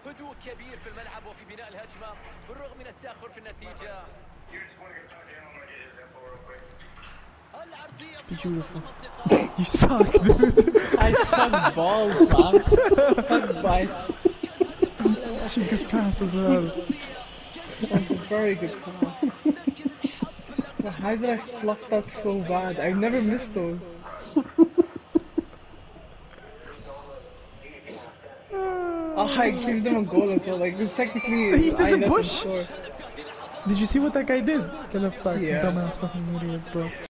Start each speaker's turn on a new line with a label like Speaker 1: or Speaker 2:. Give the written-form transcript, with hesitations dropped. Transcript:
Speaker 1: هدوء كبير في الملعب وفي بناء الهجمة بالرغم من التأخر في النتيجة.
Speaker 2: Beautiful. You suck, dude.
Speaker 3: I suck balls, man. Suck by.
Speaker 2: Such a good pass as well.
Speaker 3: That's a very good pass. How did I fluff that so bad? I've never missed those. Oh, I gave them a goal as well. Like, technically,
Speaker 2: He doesn't
Speaker 3: I let them
Speaker 2: push.
Speaker 3: score.
Speaker 2: Did you see what that guy did? The left back,
Speaker 3: Yeah.
Speaker 2: dumbass fucking idiot, bro.